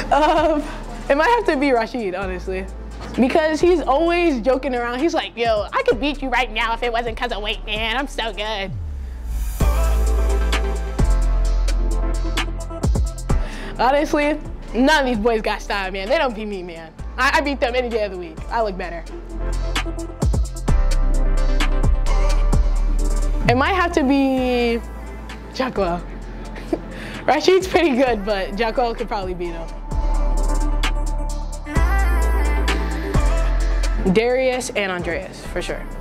It might have to be Rashid, honestly. Because he's always joking around. He's like, yo, I could beat you right now if it wasn't because of weight, man. I'm so good. Honestly, none of these boys got style, man. They don't beat me, man. I beat them any day of the week. I look better. It might have to be Jacquel. Rashid's pretty good, but Jacquel could probably beat him. Darius and Andreas, for sure.